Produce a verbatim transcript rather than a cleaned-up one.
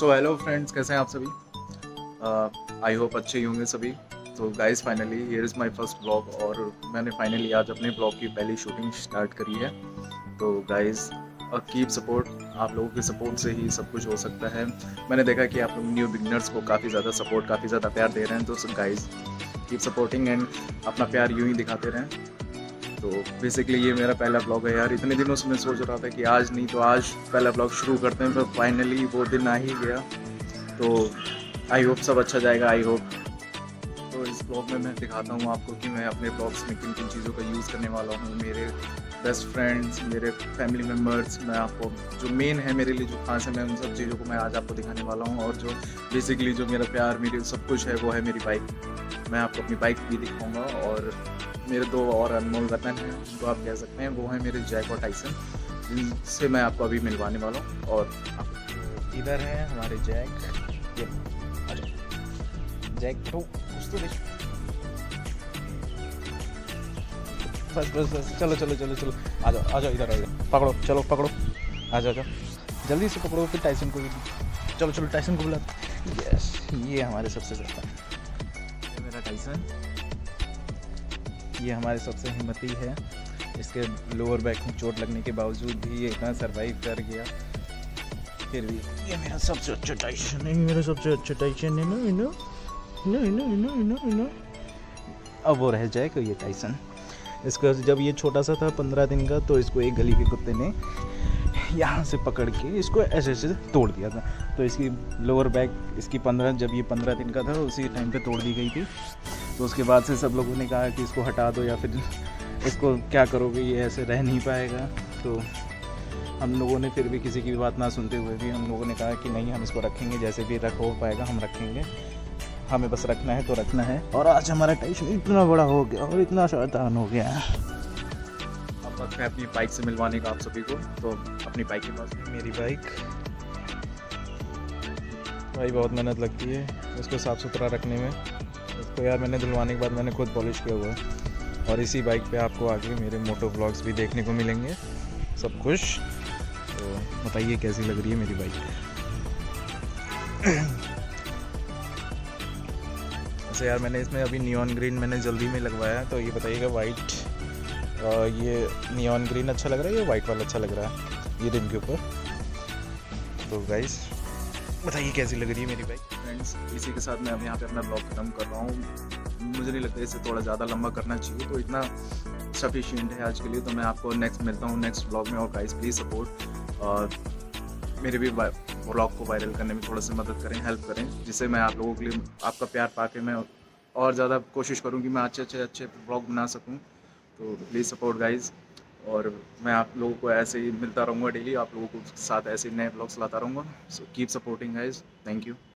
So hello friends, कैसे हैं आप सभी? आई होप अच्छे ही होंगे सभी। तो guys finally here is my first blog और मैंने फाइनली आज अपने ब्लॉग की पहली शूटिंग स्टार्ट करी है। तो गाइस कीप सपोर्ट, आप लोगों के सपोर्ट से ही सब कुछ हो सकता है। मैंने देखा कि आप लोग न्यू बिगनर्स को काफ़ी ज़्यादा सपोर्ट, काफ़ी ज़्यादा प्यार दे रहे हैं, तो गाइस कीप सपोर्टिंग एंड अपना प्यार यूँ ही दिखाते रहें। तो बेसिकली ये मेरा पहला ब्लॉग है यार। इतने दिनों से मैं सोच रहा था कि आज नहीं तो आज पहला ब्लॉग शुरू करते हैं, पर फाइनली वो दिन आ ही गया। तो आई होप सब अच्छा जाएगा, आई होप। तो इस ब्लॉग में मैं दिखाता हूँ आपको कि मैं अपने ब्लॉग्स में किन किन चीज़ों का यूज़ करने वाला हूँ। मेरे बेस्ट फ्रेंड्स, मेरे फैमिली मेम्बर्स, मैं आपको जो मेन है मेरे लिए जो खास है, मैं उन सब चीज़ों को मैं आज आपको दिखाने वाला हूँ। और जो बेसिकली जो मेरा प्यार, मेरी सब कुछ है वो है मेरी बाइक। मैं आपको अपनी बाइक भी दिखाऊँगा। और मेरे दो और अनमोल रतन हैं जिनको आप कह सकते हैं, वो हैं मेरे जैक और टाइसन, जिनसे मैं आपको अभी मिलवाने वाला हूँ। और इधर है हमारे जैक। ये जैक तो कुछ तो देख। बस बस बस चलो चलो चलो चलो आ जाओ आ जाओ इधर आ जाओ। पकड़ो, चलो पकड़ो, आ जाओ जाओ जल्दी से पकड़ो। फिर टाइसन को भी चलो चलो टाइसन को बुला। यस, ये हमारे सबसे ज़्यादा, ये मेरा टाइसन, ये हमारे सबसे हिम्मती है। इसके लोअर बैक में चोट लगने के बावजूद भी ये इतना सरवाइव कर गया। फिर भी ये मेरा सबसे अच्छा टाइसन है, मेरा सबसे अच्छा टाइसन है ना, ना ना ना ना ना ना। अब वो रह जाए कि ये टाइसन, इसका जब ये छोटा सा था पंद्रह दिन का, तो इसको एक गली के कुत्ते ने यहाँ से पकड़ के इसको ऐसे ऐसे तोड़ दिया था। तो इसकी लोअर बैक, इसकी पंद्रह जब ये पंद्रह दिन का था उसी टाइम पे तोड़ दी गई थी। तो उसके बाद से सब लोगों ने कहा कि इसको हटा दो या फिर इसको क्या करोगे, ये ऐसे रह नहीं पाएगा। तो हम लोगों ने फिर भी किसी की बात ना सुनते हुए भी हम लोगों ने कहा कि नहीं, हम इसको रखेंगे, जैसे भी रख हो पाएगा हम रखेंगे, हमें बस रखना है तो रखना है। और आज हमारा टाइसन इतना बड़ा हो गया और इतना शैतान हो गया। अब वक्त है अपनी बाइक से मिलवाने का आप सभी को। तो अपनी बाइक के पास मेरी बाइक भाई बहुत मेहनत लगती है इसको साफ़ सुथरा रखने में। इसको यार मैंने धुलवाने के बाद मैंने खुद पॉलिश किया हुआ है। और इसी बाइक पे आपको आगे मेरे मोटो व्लॉग्स भी देखने को मिलेंगे, सब कुछ। तो बताइए कैसी लग रही है मेरी बाइक। ऐसे यार मैंने इसमें अभी नियॉन ग्रीन मैंने जल्दी में लगवाया, तो ये बताइएगा वाइट, ये नियॉन ग्रीन अच्छा लग रहा है या वाइट वाला अच्छा लग रहा है ये रिम के ऊपर। तो गाइस बताइए कैसी लग रही है मेरी बाइक। फ्रेंड्स, इसी के साथ मैं अब यहाँ पे अपना ब्लॉग खत्म कर रहा हूँ। मुझे नहीं लगता इसे थोड़ा ज़्यादा लंबा करना चाहिए, तो इतना सफिशिएंट है आज के लिए। तो मैं आपको नेक्स्ट मिलता हूँ नेक्स्ट ब्लॉग में। और गाइस प्लीज़ सपोर्ट और मेरे भी ब्लॉग को वायरल करने में थोड़ा सा मदद करें, हेल्प करें, जिससे मैं आप लोगों के लिए आपका प्यार पाके मैं और ज़्यादा कोशिश करूँ कि मैं अच्छे अच्छे अच्छे ब्लॉग बना सकूँ। तो प्लीज़ सपोर्ट गाइज़। और मैं आप लोगों को ऐसे ही मिलता रहूँगा डेली, आप लोगों को साथ ऐसे नए ब्लॉग्स लाता रहूँगा। So keep supporting guys, thank you.